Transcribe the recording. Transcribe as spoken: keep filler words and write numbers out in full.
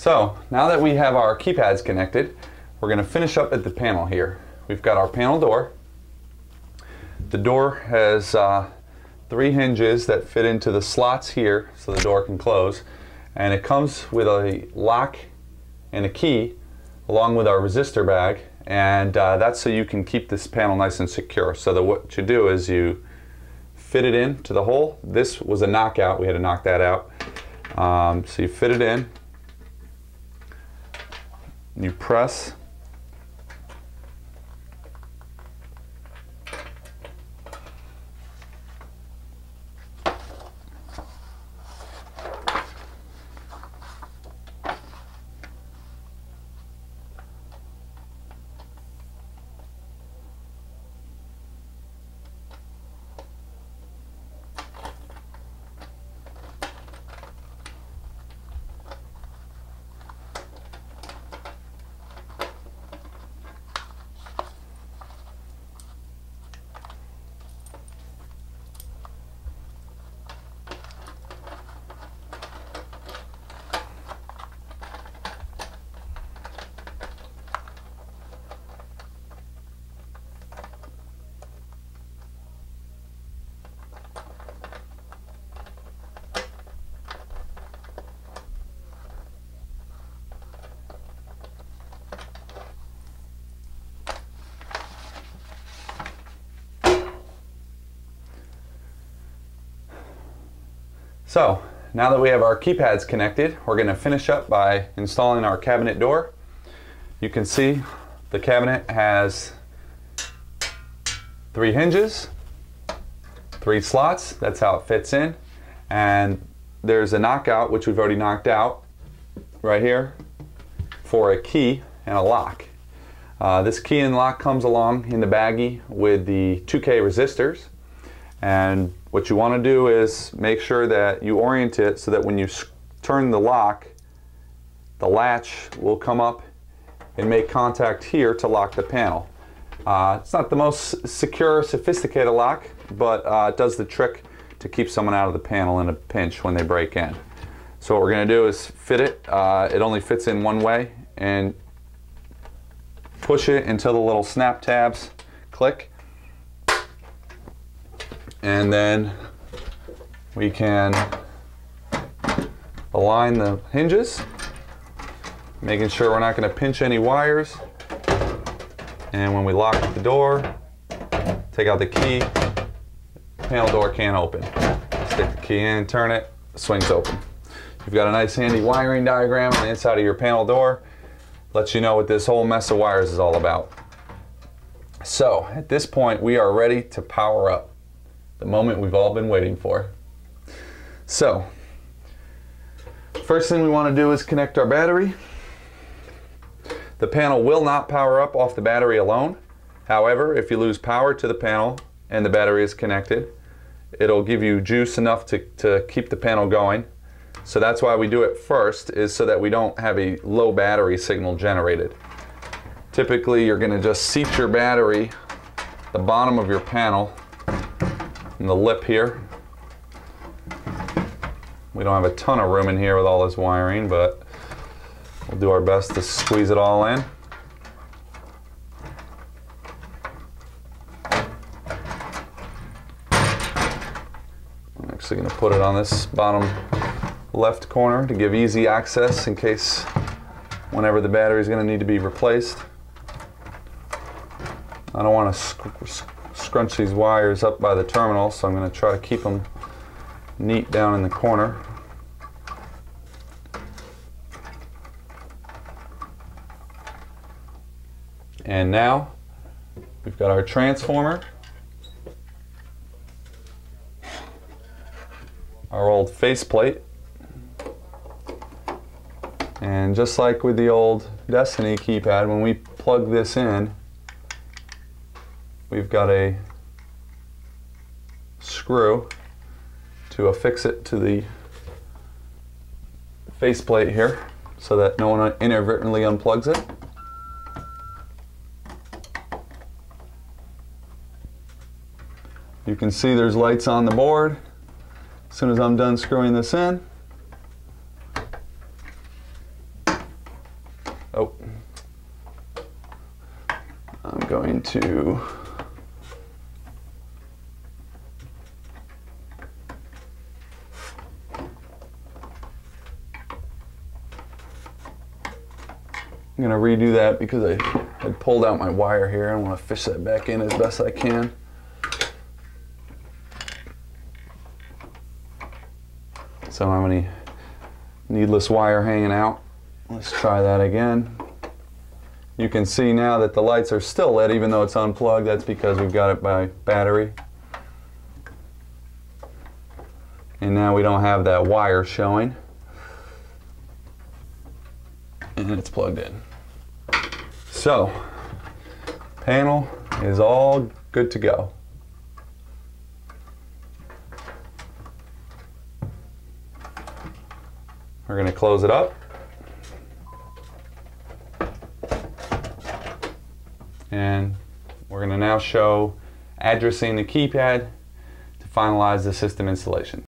So now that we have our keypads connected, we're going to finish up at the panel here. We've got our panel door. The door has uh, three hinges that fit into the slots here so the door can close, and it comes with a lock and a key along with our resistor bag, and uh, that's so you can keep this panel nice and secure. So that what you do is you fit it in to the hole. This was a knockout, we had to knock that out. Um, so you fit it in, you press, So now that we have our keypads connected, we're going to finish up by installing our cabinet door. You can see the cabinet has three hinges, three slots, that's how it fits in, and there's a knockout, which we've already knocked out right here, for a key and a lock. Uh, this key and lock comes along in the baggie with the two K resistors, and what you want to do is make sure that you orient it so that when you turn the lock, the latch will come up and make contact here to lock the panel. Uh, it's not the most secure, sophisticated lock, but uh, it does the trick to keep someone out of the panel in a pinch when they break in. So what we're going to do is fit it. Uh, it only fits in one way, and push it until the little snap tabs click. And then we can align the hinges, making sure we're not going to pinch any wires. And when we lock the door, take out the key, panel door can't open. Stick the key in, turn it, swings open. You've got a nice handy wiring diagram on the inside of your panel door. Lets you know what this whole mess of wires is all about. So at this point we are ready to power up. The moment we've all been waiting for. So, first thing we want to do is connect our battery. The panel will not power up off the battery alone. However, if you lose power to the panel and the battery is connected, it'll give you juice enough to, to keep the panel going. So that's why we do it first, is so that we don't have a low battery signal generated. Typically, you're going to just seat your battery, the bottom of your panel, in the lip here. We don't have a ton of room in here with all this wiring, but we'll do our best to squeeze it all in. I'm actually going to put it on this bottom left corner to give easy access in case whenever the battery is going to need to be replaced. I don't want to scrunch these wires up by the terminal, so I'm going to try to keep them neat down in the corner. And now we've got our transformer, our old faceplate, and just like with the old Destiny keypad, when we plug this in, we've got a screw to affix it to the faceplate here so that no one inadvertently unplugs it. You can see there's lights on the board. As soon as I'm done screwing this in, going to I'm going to redo that because I had pulled out my wire here. I want to fish that back in as best I can. So how many needless wire hanging out? Let's try that again. You can see now that the lights are still lit even though it's unplugged. That's because we've got it by battery. And now we don't have that wire showing. And it's plugged in. So, panel is all good to go. We're going to close it up. And we're going to now show addressing the keypad to finalize the system installation.